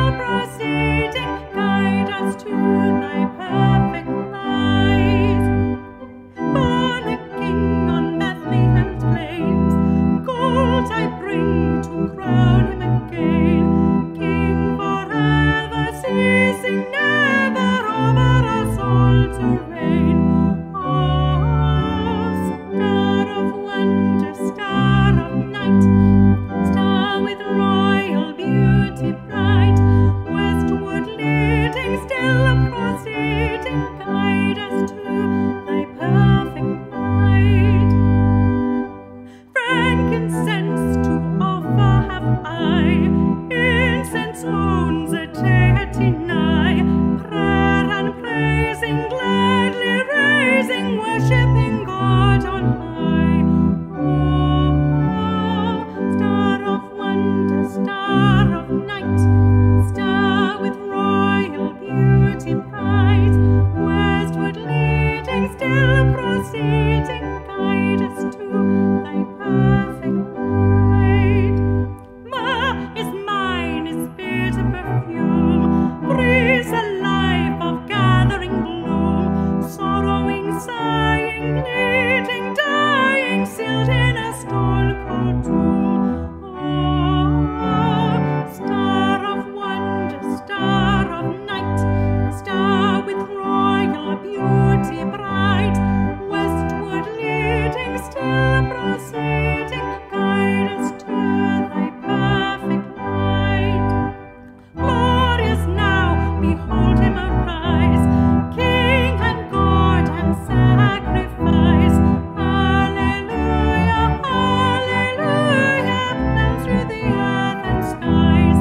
proceeding, guide us to thy perfect light. Born a king on Bethlehem's plains, gold I bring to crown him again. King forever, ceasing never over us all to reign. Oh, star of wonder, star of night, star with royal beauty bright, westward leading, still proceeding, guide us to thy perfect light. Frankincense to offer have I, incense owns a deity nigh, prayer and praising, gladly raising, worshipping God on high. Oh, star of wonder, star of night, star with royal beauty bright, westward leading, still proceeding, guide us to thy perfect light. Myrrh is mine, its bitter perfume breathes a life of gathering bloom, sorrowing, sighing, bleeding, dying, sealed in a stone-cold tomb. Oh, star of wonder, star of night, star with royal beauty bright, westward leading, still proceeding, guide us to thy perfect light. Glorious now, behold him arise, King and God and sacrifice. Hallelujah, hallelujah, down through the earth and skies.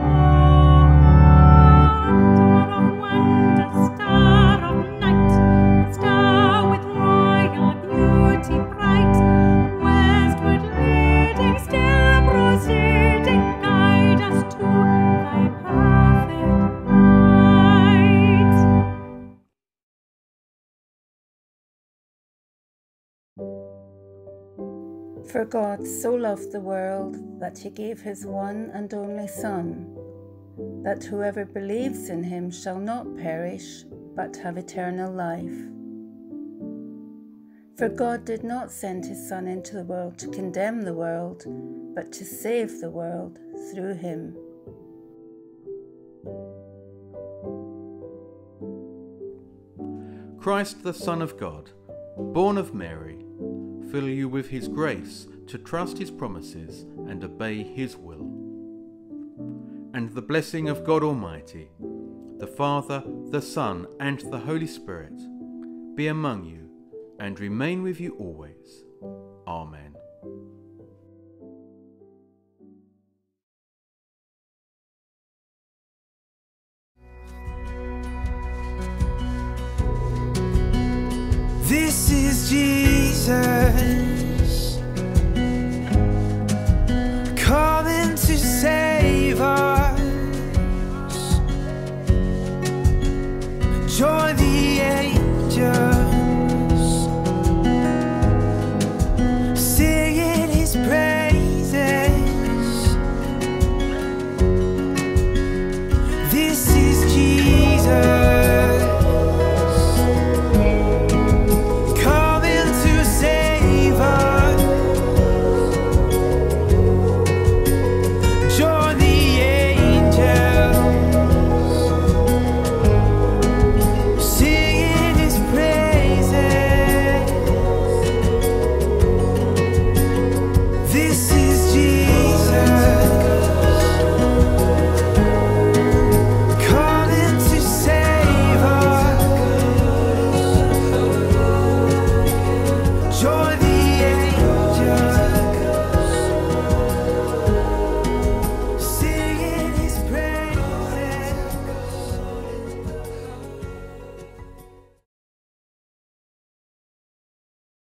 Oh, star of wonder, star of night, star with royal beauty bright, westward leading, still proceeding, guide us to thy perfect light. For God so loved the world that he gave his one and only Son, that whoever believes in him shall not perish, but have eternal life. For God did not send his Son into the world to condemn the world, but to save the world through him. Christ, the Son of God, born of Mary, fill you with his grace to trust his promises and obey his will. And the blessing of God Almighty, the Father, the Son, and the Holy Spirit be among you and remain with you always. Amen.